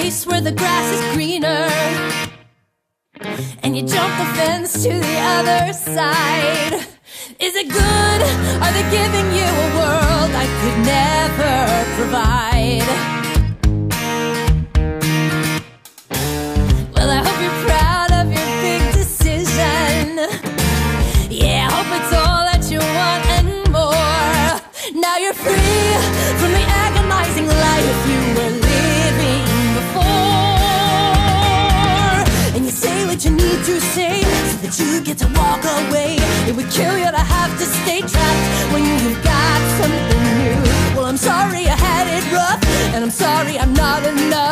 place where the grass is greener, and you jump the fence to the other side. Is it good? Are they giving you a world I could never provide? Well, I hope you're proud of your big decision. Yeah, I hope it's all that you want and more. Now you're free from the agonizing life you were living before. And you say what you need to say so that you get to walk away. It would kill you to have to stay trapped when you've got something new. Well, I'm sorry I had it rough, and I'm sorry I'm not enough.